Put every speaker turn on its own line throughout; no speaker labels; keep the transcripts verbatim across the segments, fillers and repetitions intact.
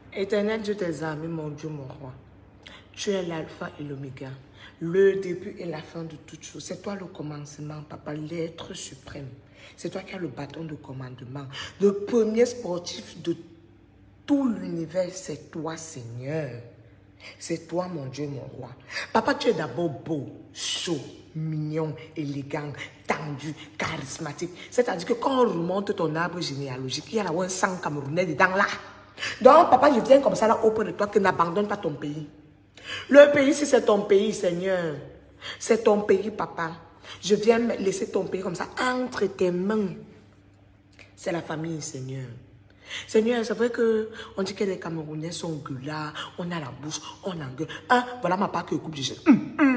Éternel Dieu des armées, mon Dieu, mon roi. Tu es l'alpha et l'oméga, le début et la fin de toutes choses. C'est toi le commencement, papa, l'être suprême. C'est toi qui as le bâton de commandement. Le premier sportif de tout l'univers, c'est toi, Seigneur. C'est toi, mon Dieu, mon roi. Papa, tu es d'abord beau, chaud, mignon, élégant, tendu, charismatique. C'est-à-dire que quand on remonte ton arbre généalogique, il y a là un sang camerounais dedans là. Donc, papa, je viens comme ça là auprès de toi que n'abandonne pas ton pays. Le pays, si c'est ton pays, Seigneur, c'est ton pays, papa. Je viens laisser ton pays comme ça entre tes mains. C'est la famille, Seigneur. Seigneur, c'est vrai qu'on dit que les Camerounais sont gueulards, on a la bouche, on engueule. Ah, voilà ma part que coupe, j'ai jeté.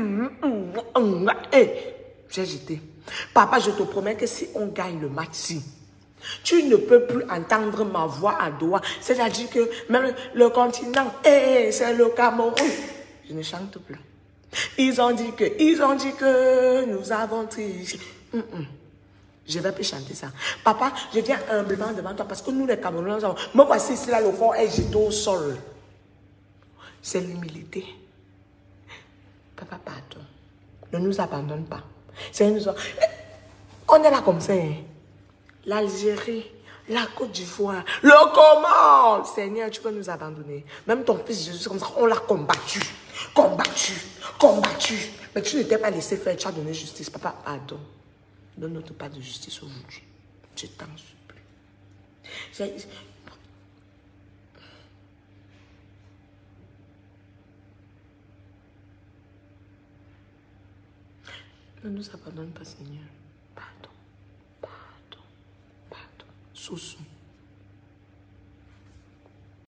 J'ai jeté. Papa, je te promets que si on gagne le match, tu ne peux plus entendre ma voix à Doha. C'est-à-dire que même le continent, hey, c'est le Cameroun. Je ne chante plus. Ils ont dit que, ils ont dit que nous avons triché. Mm -mm. Je ne vais plus chanter ça. Papa, je viens humblement devant toi parce que nous les Camerounais, me voici ici là, le corps est jeté au sol. C'est l'humilité. Papa, pardon. Ne nous abandonne pas. Nous... On est là comme ça. Hein? L'Algérie, la Côte d'Ivoire, le Comore. Seigneur, tu peux nous abandonner. Même ton fils Jésus, comme ça, on l'a combattu. Combattu. Combattu. Mais tu ne t'es pas laissé faire, tu as donné justice. Papa, pardon. Donne-nous pas de justice aujourd'hui. Je t'en supplie. Ne nous abandonne pas, Seigneur. Pardon. Pardon. Pardon. Sous-sous.